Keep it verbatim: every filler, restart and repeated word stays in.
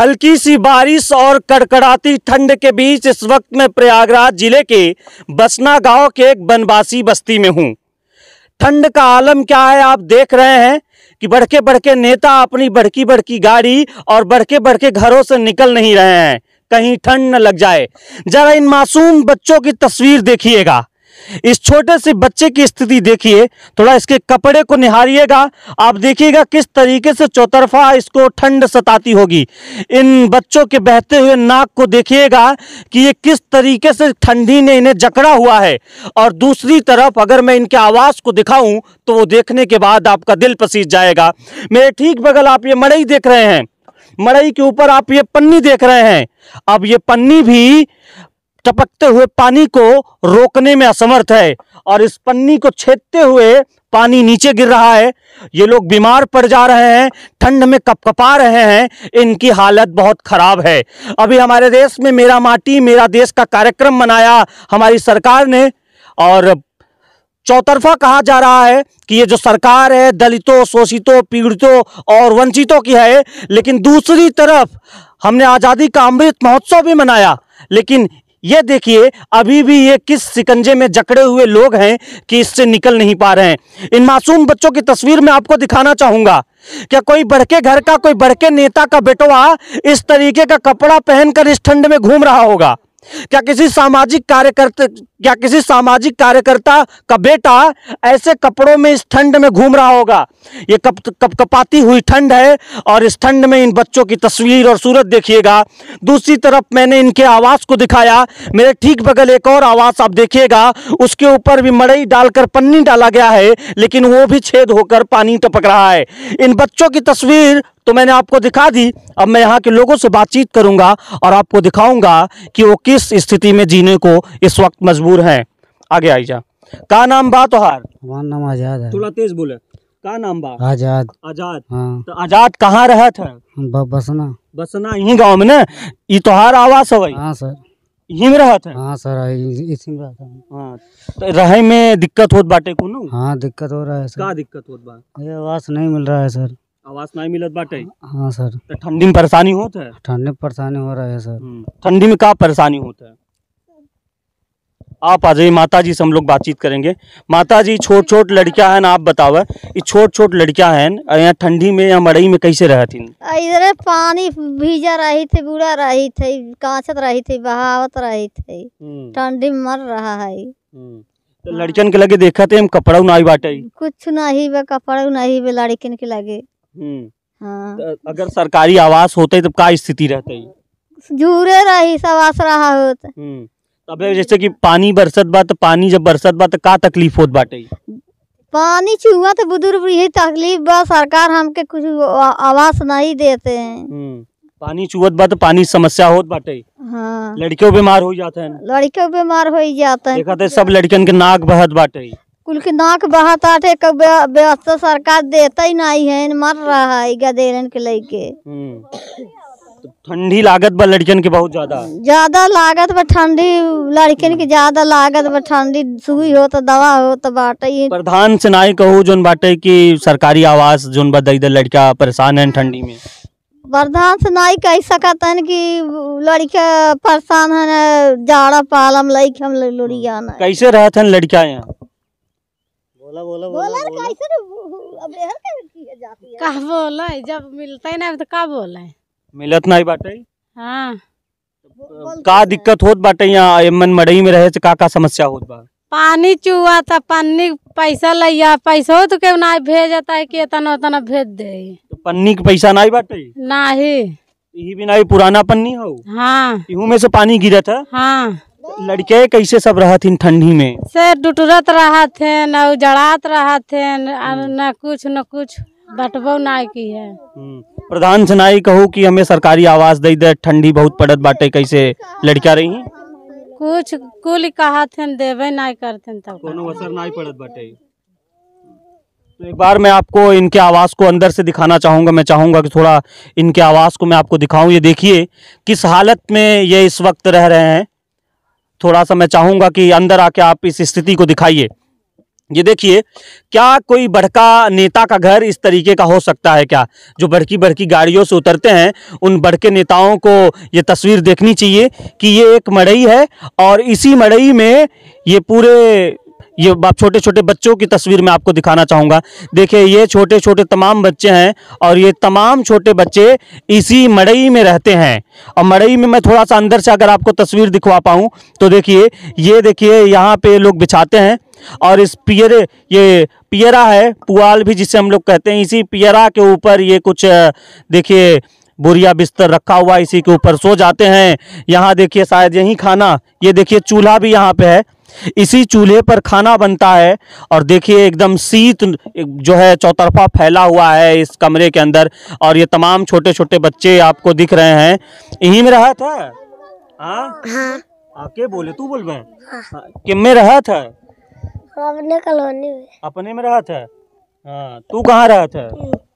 हल्की सी बारिश और कड़कड़ाती ठंड के बीच इस वक्त मैं प्रयागराज जिले के बसना गांव के एक बनवासी बस्ती में हूं। ठंड का आलम क्या है आप देख रहे हैं कि बढ़के बढ़के नेता अपनी बढ़की बढ़की गाड़ी और बढ़के बढ़के घरों से निकल नहीं रहे हैं, कहीं ठंड न लग जाए। जरा इन मासूम बच्चों की तस्वीर देखिएगा, इस छोटे से बच्चे की स्थिति देखिए, थोड़ा इसके कपड़े को निहारिएगा। आप देखिएगा किस तरीके से चौतरफा इसको ठंड सताती होगी। इन बच्चों के बहते हुए नाक को देखिएगा कि ये किस तरीके से ठंडी ने इन्हें जकड़ा हुआ है। और दूसरी तरफ अगर मैं इनके आवाज़ को दिखाऊं तो वो देखने के बाद आपका दिल पसीज जाएगा। मेरे ठीक बगल आप ये मड़ई देख रहे हैं, मड़ई के ऊपर आप ये पन्नी देख रहे हैं। अब ये पन्नी भी टपकते हुए पानी को रोकने में असमर्थ है और इस पन्नी को छेदते हुए पानी नीचे गिर रहा है। ये लोग बीमार पड़ जा रहे हैं, ठंड में कपकपा रहे हैं, इनकी हालत बहुत खराब है। अभी हमारे देश में मेरा माटी मेरा देश का कार्यक्रम मनाया हमारी सरकार ने, और चौतरफा कहा जा रहा है कि ये जो सरकार है दलितों, शोषितों, पीड़ितों और वंचितों की है। लेकिन दूसरी तरफ हमने आज़ादी का अमृत महोत्सव भी मनाया, लेकिन ये देखिए अभी भी ये किस शिकंजे में जकड़े हुए लोग हैं कि इससे निकल नहीं पा रहे हैं। इन मासूम बच्चों की तस्वीर मैं आपको दिखाना चाहूँगा। क्या कोई बड़के घर का, कोई बड़के नेता का बेटवा इस तरीके का कपड़ा पहनकर इस ठंड में घूम रहा होगा? क्या किसी सामाजिक कार्यकर्ता क्या किसी सामाजिक कार्यकर्ता का बेटा ऐसे कपड़ों में इस ठंड में घूम रहा होगा? ये कप कप कपाती हुई ठंड है और इस ठंड में इन बच्चों की तस्वीर और सूरत देखिएगा। दूसरी तरफ मैंने इनके आवास को दिखाया, मेरे ठीक बगल एक और आवास आप देखिएगा, उसके ऊपर भी मड़ई डालकर पन्नी डाला गया है, लेकिन वो भी छेद होकर पानी टपक रहा है। इन बच्चों की तस्वीर तो मैंने आपको दिखा दी। अब मैं यहाँ के लोगों से बातचीत करूंगा और आपको दिखाऊंगा कि वो किस स्थिति में जीने को इस वक्त मजबूर हैं। आगे आई जा। का नाम बा तोहार? हमारा नाम आजाद है। थोड़ा तेज बोले। का नाम बा? आजाद। आजाद। हाँ। तो आजाद कहाँ रहत है? ब- बसना। बसना यही गांव में ना? ये तोहार आवास है? हाँ सर। यही में रहत है? हाँ सर, इ- इसी में रहता हूँ। हाँ। तो रहे में दिक्कत होत बाटे को ना? हाँ दिक्कत हो रहा है सर। का दिक्कत होत बा? ये आवास नहीं मिल रहा है सर। आवास नहीं मिलत बाटे? हाँ सर। तो ठंडी में परेशानी होत है? ठंड में परेशानी हो रहा है सर। ठंडी में क्या परेशानी होता है? आप आ जाइए, माता जी से हम लोग बातचीत करेंगे। माता जी, छोट छोट लड़कियां हैं, आप बताओ ये छोट छोट लड़कियां हैं यहाँ ठंडी में या मड़ई में कैसे रहती? इधर पानी भीजा रही थी, बुरा रही थी, कांचत रही थी, बहावत रही थी, ठंडी में मर रहा है। तो लड़कियन के लगे देखा थे हम कपड़ा नहीं बाटे? कुछ नहीं बे, कपड़ा नहीं बे, लड़किन के लगे। हाँ। तो अगर सरकारी आवास होते तो क्या स्थिति रहती? झूरे रही सब आस रहा होता। तब जैसे कि पानी बरसत बा तो पानी जब बरसत बा तो का तकलीफ होत बाटे? पानी चुआ तो बुजुर्ग यही तकलीफ बा, सरकार हमके कुछ आवास नहीं देते हैं। पानी चुवत बा तो पानी समस्या होत बाटे। हाँ। लड़कियों बीमार हो जाते हैं। लड़कियों बीमार हो जाते हैं। देखा थे सब लड़कियन के नाक बहत बाटे। कुल के नाक बहत आटे, व्यवस्था सरकार देता ही नहीं है, मर रहा है गदेरन के लेके। तो ठंडी लागत बा लड़कियन के बहुत ज्यादा ज्यादा लागत बा, ठंडी लड़कियन की ज्यादा लागत बा, ठंडी सुई हो तो दवा हो तो बाटे। प्रधान से नहीं कहूँ जोन बाटे कि सरकारी आवास जोन बा दई लड़का परेशान है ठंडी में? प्रधान से नहीं कह सकते हैं कि लड़का परेशान है, जाड़ा पालम लड़की हम लुड़िया ना। कैसे रहते हैं लड़कियां यहाँ? बोला बोला बोला कैसे अब रहर के जाती है? का बोला जब मिलता है ना तो का बोला है? मिलत नहीं बाटे। हाँ। का दिक्कत होत बाटे यहाँ मन मड़ई में रहे से? का का समस्या होत बा? पानी चुआ था, पानी पैसा लिया, पैसा हो तो क्यों ना भेजता है कि इतना उतना भेज दे। तो पन्नी के पैसा नहीं बाटे? नहीं। यही भी नहीं पुराना पन्नी हो? हाँ। इहू में से पानी गिरत है? हाँ। लड़के कैसे सब रहत इन ठंडी में? से डुटरत रहा थे, न उजड़ात रहा थे, न कुछ न कुछ बटबो ना की है। प्रधान से नहीं कहूँ कि हमें सरकारी आवास दे दे, ठंडी बहुत पड़त बाटे, कैसे लड़कियां रही? कुछ कुल कहा थे देवे नहीं करते तब कोनो असर नहीं पड़त बाटे। तो एक बार मैं आपको इनके आवास को अंदर से दिखाना चाहूँगा। मैं चाहूँगा कि थोड़ा इनके आवास को मैं आपको दिखाऊं। ये देखिए किस हालत में ये इस वक्त रह रहे हैं। थोड़ा सा मैं चाहूँगा कि अंदर आके आप इस स्थिति को दिखाइए। ये देखिए, क्या कोई बड़का नेता का घर इस तरीके का हो सकता है क्या? जो बड़की बड़की गाड़ियों से उतरते हैं, उन बड़के नेताओं को ये तस्वीर देखनी चाहिए कि ये एक मड़ई है और इसी मड़ई में ये पूरे ये छोटे छोटे बच्चों की तस्वीर मैं आपको दिखाना चाहूँगा। देखिए, ये छोटे छोटे तमाम बच्चे हैं और ये तमाम छोटे बच्चे इसी मड़ई में रहते हैं। और मड़ई में मैं थोड़ा सा अंदर से अगर आपको तस्वीर दिखवा पाऊँ तो देखिए, ये देखिए यहाँ पे लोग बिछाते हैं और इस पियरे ये पियरा है, पुआल भी जिसे हम लोग कहते हैं, इसी पियरा के ऊपर ये कुछ देखिए बोरिया बिस्तर रखा हुआ, इसी के ऊपर सो जाते हैं। यहाँ देखिए शायद यही खाना, ये देखिए चूल्हा भी यहाँ पे है, इसी चूल्हे पर खाना बनता है। और देखिए एकदम शीत जो है चौतरफा फैला हुआ है इस कमरे के अंदर। और ये तमाम छोटे छोटे बच्चे आपको दिख रहे हैं। यहीं में रहा था? हाँ हाँ आके बोले, तू बोल में हाँ। किम में रहा था? अपने कॉलोनी में। अपने में रहा था। हाँ, तू कहाँ रहा था?